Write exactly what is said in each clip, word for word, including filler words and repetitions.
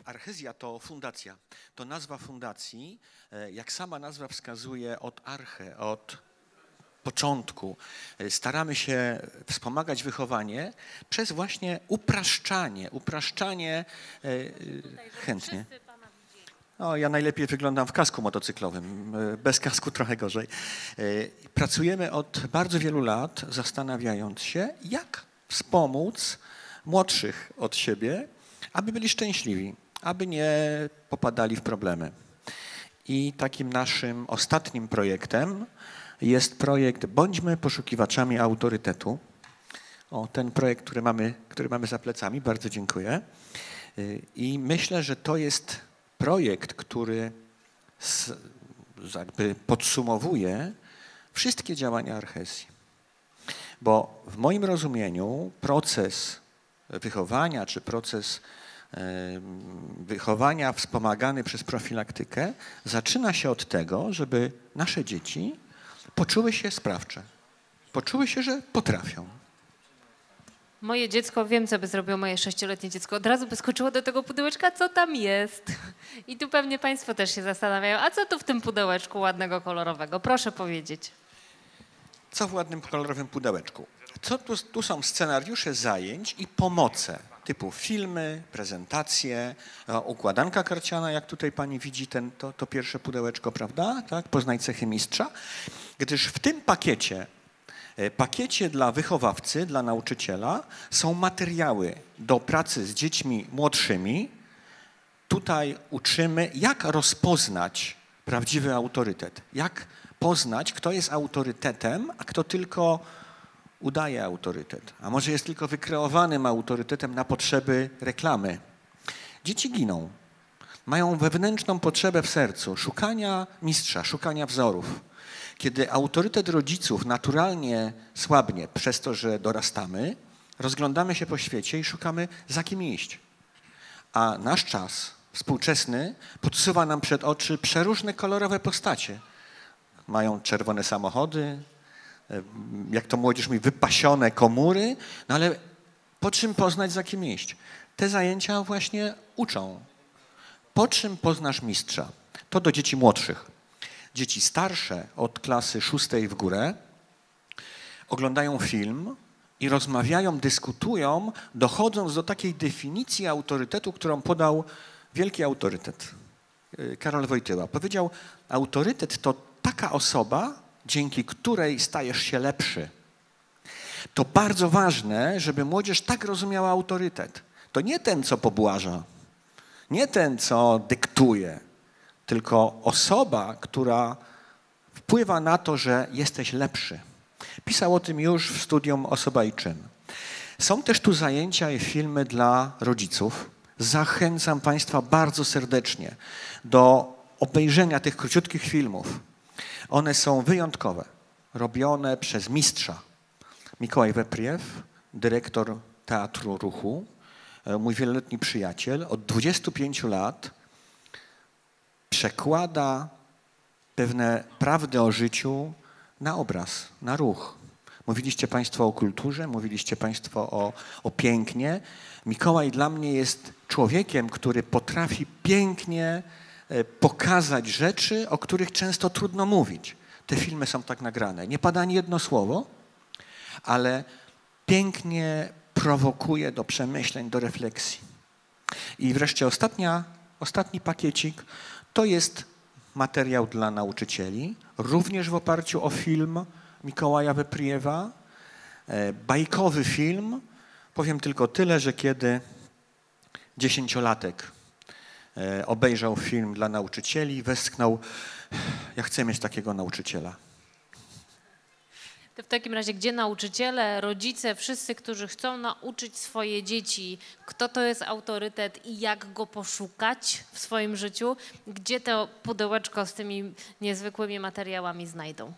Archezja to fundacja. To nazwa fundacji, jak sama nazwa wskazuje, od arche, od początku. Staramy się wspomagać wychowanie przez właśnie upraszczanie, upraszczanie chętnie. No, ja najlepiej wyglądam w kasku motocyklowym, bez kasku trochę gorzej. Pracujemy od bardzo wielu lat, zastanawiając się, jak wspomóc młodszych od siebie, aby byli szczęśliwi, aby nie popadali w problemy. I takim naszym ostatnim projektem jest projekt Bądźmy poszukiwaczami autorytetu. O, ten projekt, który mamy, który mamy za plecami, bardzo dziękuję. I myślę, że to jest projekt, który jakby podsumowuje wszystkie działania Archezji. Bo w moim rozumieniu proces wychowania czy proces wychowania wspomagany przez profilaktykę zaczyna się od tego, żeby nasze dzieci poczuły się sprawcze, poczuły się, że potrafią. Moje dziecko, wiem, co by zrobiło moje sześcioletnie dziecko, od razu by skoczyło do tego pudełeczka, co tam jest. I tu pewnie państwo też się zastanawiają, a co tu w tym pudełeczku ładnego, kolorowego? Proszę powiedzieć. Co w ładnym, kolorowym pudełeczku? Co tu, tu są scenariusze zajęć i pomoce typu filmy, prezentacje, układanka karciana, jak tutaj pani widzi ten, to, to pierwsze pudełeczko, prawda? Tak? Poznaj cechy mistrza. Gdyż w tym pakiecie, pakiecie dla wychowawcy, dla nauczyciela są materiały do pracy z dziećmi młodszymi. Tutaj uczymy, jak rozpoznać prawdziwy autorytet, jak poznać, kto jest autorytetem, a kto tylko udaje autorytet, a może jest tylko wykreowanym autorytetem na potrzeby reklamy. Dzieci giną. Mają wewnętrzną potrzebę w sercu szukania mistrza, szukania wzorów. Kiedy autorytet rodziców naturalnie słabnie przez to, że dorastamy, rozglądamy się po świecie i szukamy, za kim iść. A nasz czas współczesny podsuwa nam przed oczy przeróżne kolorowe postacie. Mają czerwone samochody, jak to młodzież mówi, wypasione komóry, no ale po czym poznać, za kim iść? Te zajęcia właśnie uczą. Po czym poznasz mistrza? To do dzieci młodszych. Dzieci starsze, od klasy szóstej w górę, oglądają film i rozmawiają, dyskutują, dochodząc do takiej definicji autorytetu, którą podał wielki autorytet. Karol Wojtyła powiedział, autorytet to taka osoba, dzięki której stajesz się lepszy. To bardzo ważne, żeby młodzież tak rozumiała autorytet. To nie ten, co pobłaża, nie ten, co dyktuje, tylko osoba, która wpływa na to, że jesteś lepszy. Pisał o tym już w studium Osoba i czyn. Są też tu zajęcia i filmy dla rodziców. Zachęcam państwa bardzo serdecznie do obejrzenia tych króciutkich filmów. One są wyjątkowe, robione przez mistrza. Mikołaj Wepriew, dyrektor Teatru Ruchu, mój wieloletni przyjaciel, od dwudziestu pięciu lat przekłada pewne prawdy o życiu na obraz, na ruch. Mówiliście państwo o kulturze, mówiliście państwo o, o pięknie. Mikołaj dla mnie jest człowiekiem, który potrafi pięknie pokazać rzeczy, o których często trudno mówić. Te filmy są tak nagrane. Nie pada ani jedno słowo, ale pięknie prowokuje do przemyśleń, do refleksji. I wreszcie ostatnia, ostatni pakiecik to jest materiał dla nauczycieli, również w oparciu o film Mikołaja Wepriewa, bajkowy film. Powiem tylko tyle, że kiedy dziesięciolatek obejrzał film dla nauczycieli, westchnął, ja chcę mieć takiego nauczyciela. To w takim razie, gdzie nauczyciele, rodzice, wszyscy, którzy chcą nauczyć swoje dzieci, kto to jest autorytet i jak go poszukać w swoim życiu, gdzie to pudełeczko z tymi niezwykłymi materiałami znajdą?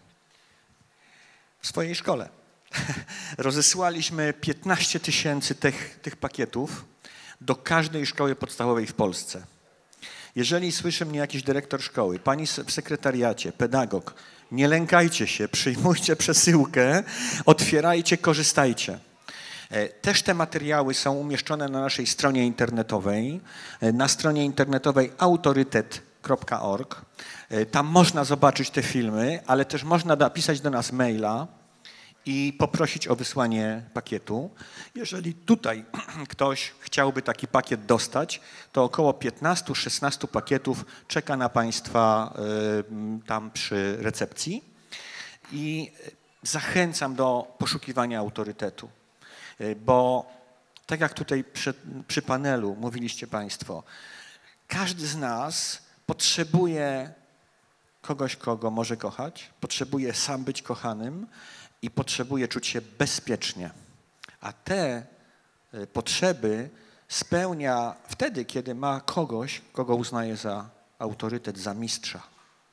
W swojej szkole. Rozesłaliśmy piętnaście tysięcy tych, tych pakietów do każdej szkoły podstawowej w Polsce. Jeżeli słyszy mnie jakiś dyrektor szkoły, pani w sekretariacie, pedagog, nie lękajcie się, przyjmujcie przesyłkę, otwierajcie, korzystajcie. Też te materiały są umieszczone na naszej stronie internetowej, na stronie internetowej autorytet kropka org. Tam można zobaczyć te filmy, ale też można napisać do nas maila i poprosić o wysłanie pakietu. Jeżeli tutaj ktoś chciałby taki pakiet dostać, to około piętnaście szesnaście pakietów czeka na Państwa tam przy recepcji. I zachęcam do poszukiwania autorytetu, bo tak jak tutaj przy, przy panelu mówiliście Państwo, każdy z nas potrzebuje kogoś, kogo może kochać, potrzebuje sam być kochanym i potrzebuje czuć się bezpiecznie. A te potrzeby spełnia wtedy, kiedy ma kogoś, kogo uznaje za autorytet, za mistrza.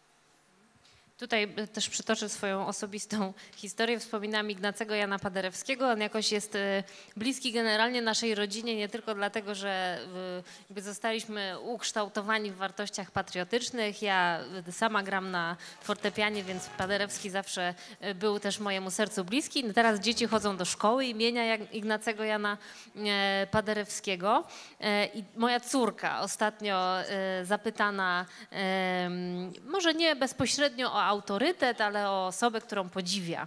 Tutaj też przytoczę swoją osobistą historię. Wspominam Ignacego Jana Paderewskiego. On jakoś jest bliski generalnie naszej rodzinie, nie tylko dlatego, że jakby zostaliśmy ukształtowani w wartościach patriotycznych. Ja sama gram na fortepianie, więc Paderewski zawsze był też mojemu sercu bliski. Teraz dzieci chodzą do szkoły imienia Ignacego Jana Paderewskiego. I moja córka ostatnio zapytana, może nie bezpośrednio o autorytet, ale o osobę, którą podziwia.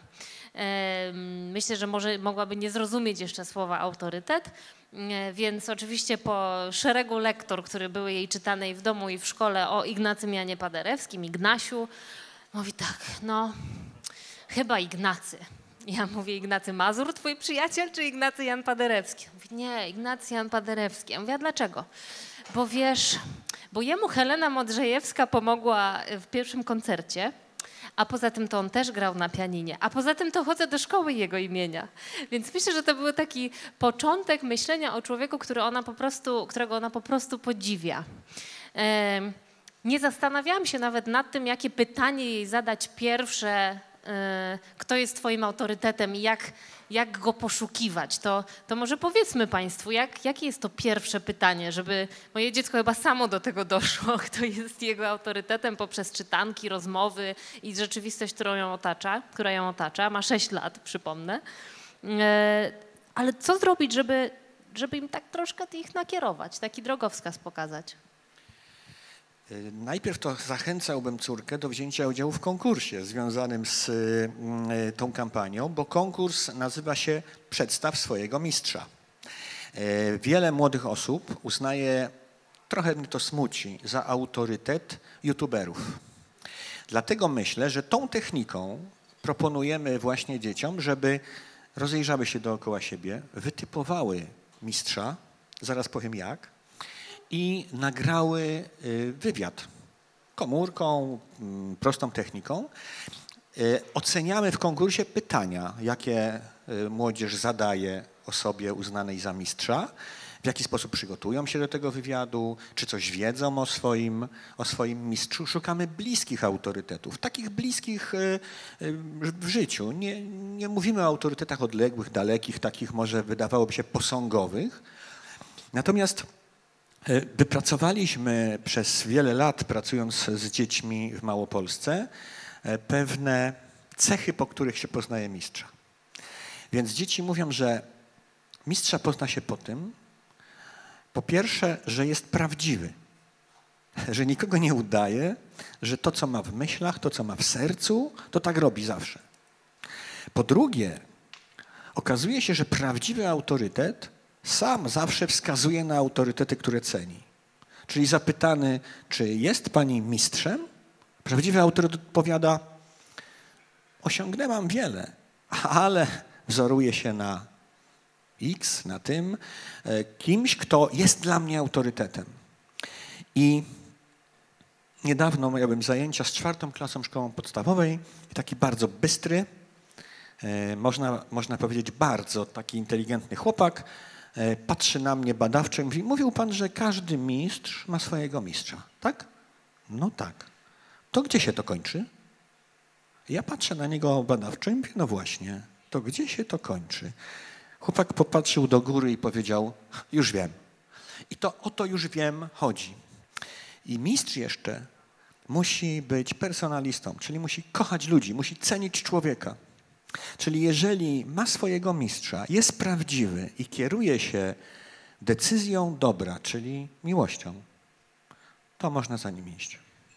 Myślę, że może mogłaby nie zrozumieć jeszcze słowa autorytet, więc oczywiście po szeregu lektur, które były jej czytane i w domu, i w szkole o Ignacym Janie Paderewskim, Ignasiu, mówi tak, no chyba Ignacy. Ja mówię, Ignacy Mazur, twój przyjaciel, czy Ignacy Jan Paderewski? Mówi, nie, Ignacy Jan Paderewski. Ja mówię, a dlaczego? Bo wiesz, bo jemu Helena Modrzejewska pomogła w pierwszym koncercie, a poza tym to on też grał na pianinie, a poza tym to chodzę do szkoły jego imienia. Więc myślę, że to był taki początek myślenia o człowieku, który ona po prostu, którego ona po prostu podziwia. Nie zastanawiałam się nawet nad tym, jakie pytanie jej zadać pierwsze, kto jest twoim autorytetem i jak, jak go poszukiwać. To, to może powiedzmy Państwu, jak, jakie jest to pierwsze pytanie, żeby moje dziecko chyba samo do tego doszło, kto jest jego autorytetem poprzez czytanki, rozmowy i rzeczywistość, którą ją otacza, która ją otacza. Ma sześć lat, przypomnę. Ale co zrobić, żeby, żeby im tak troszkę ich nakierować, taki drogowskaz pokazać? Najpierw to zachęcałbym córkę do wzięcia udziału w konkursie związanym z y, tą kampanią, bo konkurs nazywa się Przedstaw swojego mistrza. Y, wiele młodych osób uznaje, trochę mnie to smuci, za autorytet youtuberów. Dlatego myślę, że tą techniką proponujemy właśnie dzieciom, żeby rozejrzały się dookoła siebie, wytypowały mistrza, zaraz powiem jak, i nagrały wywiad komórką, prostą techniką. Oceniamy w konkursie pytania, jakie młodzież zadaje osobie uznanej za mistrza, w jaki sposób przygotują się do tego wywiadu, czy coś wiedzą o swoim, o swoim mistrzu. Szukamy bliskich autorytetów, takich bliskich w życiu. Nie, nie mówimy o autorytetach odległych, dalekich, takich może wydawałoby się posągowych. Natomiast wypracowaliśmy przez wiele lat, pracując z dziećmi w Małopolsce, pewne cechy, po których się poznaje mistrza. Więc dzieci mówią, że mistrza pozna się po tym, po pierwsze, że jest prawdziwy, że nikogo nie udaje, że to, co ma w myślach, to, co ma w sercu, to tak robi zawsze. Po drugie, okazuje się, że prawdziwy autorytet sam zawsze wskazuje na autorytety, które ceni. Czyli zapytany, czy jest pani mistrzem, prawdziwy autorytet odpowiada, osiągnęłam wiele, ale wzoruje się na X, na tym, kimś, kto jest dla mnie autorytetem. I niedawno miałem zajęcia z czwartą klasą szkoły podstawowej, taki bardzo bystry, można, można powiedzieć bardzo taki inteligentny chłopak, patrzy na mnie badawczo i mówi, mówił pan, że każdy mistrz ma swojego mistrza, tak? No tak. To gdzie się to kończy? Ja patrzę na niego badawczo i mówię, no właśnie, to gdzie się to kończy? Chłopak popatrzył do góry i powiedział, już wiem. I to o to już wiem chodzi. I mistrz jeszcze musi być personalistą, czyli musi kochać ludzi, musi cenić człowieka. Czyli jeżeli ma swojego mistrza, jest prawdziwy i kieruje się decyzją dobra, czyli miłością, to można za nim iść.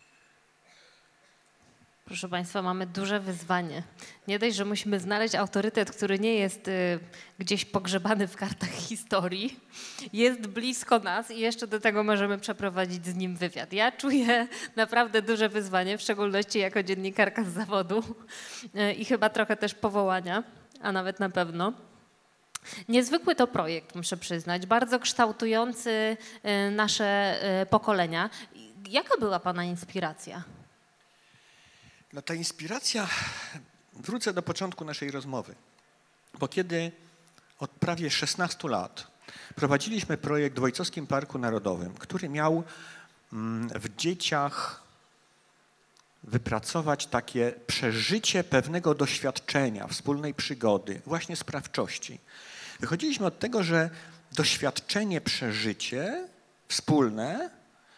Proszę Państwa, mamy duże wyzwanie. Nie dość, że musimy znaleźć autorytet, który nie jest y, gdzieś pogrzebany w kartach historii, jest blisko nas i jeszcze do tego możemy przeprowadzić z nim wywiad. Ja czuję naprawdę duże wyzwanie, w szczególności jako dziennikarka z zawodu y, i chyba trochę też powołania, a nawet na pewno. Niezwykły to projekt, muszę przyznać, bardzo kształtujący y, nasze y, pokolenia. Jaka była Pana inspiracja? No ta inspiracja, wrócę do początku naszej rozmowy, bo kiedy od prawie szesnastu lat prowadziliśmy projekt w Ojcowskim Parku Narodowym, który miał w dzieciach wypracować takie przeżycie pewnego doświadczenia, wspólnej przygody, właśnie sprawczości. Wychodziliśmy od tego, że doświadczenie, przeżycie wspólne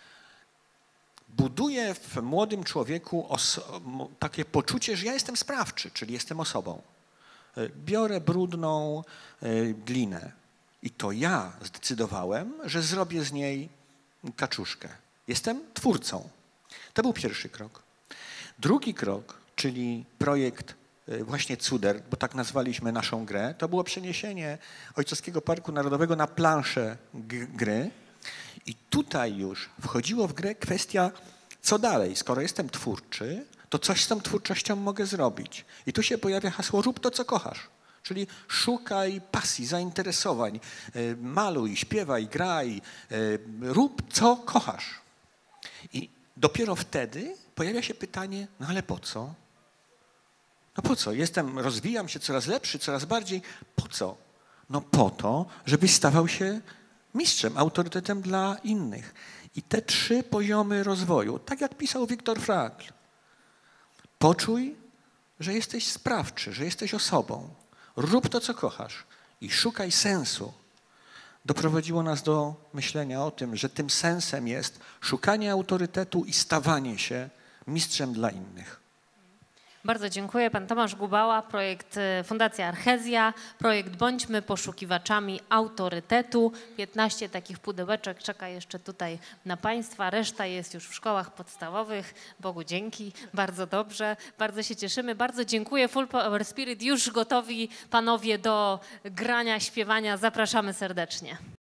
buduje w młodym człowieku takie poczucie, że ja jestem sprawczy, czyli jestem osobą. Biorę brudną glinę i to ja zdecydowałem, że zrobię z niej kaczuszkę. Jestem twórcą. To był pierwszy krok. Drugi krok, czyli projekt właśnie Cuder, bo tak nazwaliśmy naszą grę, to było przeniesienie Ojcowskiego Parku Narodowego na planszę gry. I tutaj już wchodziło w grę kwestia, co dalej. Skoro jestem twórczy, to coś z tą twórczością mogę zrobić. I tu się pojawia hasło rób to, co kochasz. Czyli szukaj pasji, zainteresowań, maluj, śpiewaj, graj, rób co kochasz. I dopiero wtedy pojawia się pytanie, no ale po co? No po co? Jestem, rozwijam się coraz lepszy, coraz bardziej. Po co? No po to, żebyś stawał się mistrzem, autorytetem dla innych. I te trzy poziomy rozwoju, tak jak pisał Viktor Frankl, poczuj, że jesteś sprawczy, że jesteś osobą. Rób to, co kochasz i szukaj sensu. Doprowadziło nas do myślenia o tym, że tym sensem jest szukanie autorytetu i stawanie się mistrzem dla innych. Bardzo dziękuję. Pan Tomasz Gubała, projekt Fundacja Archezja, projekt Bądźmy poszukiwaczami autorytetu. piętnaście takich pudełeczek czeka jeszcze tutaj na Państwa. Reszta jest już w szkołach podstawowych. Bogu dzięki. Bardzo dobrze. Bardzo się cieszymy. Bardzo dziękuję. Full Power Spirit już gotowi panowie do grania, śpiewania. Zapraszamy serdecznie.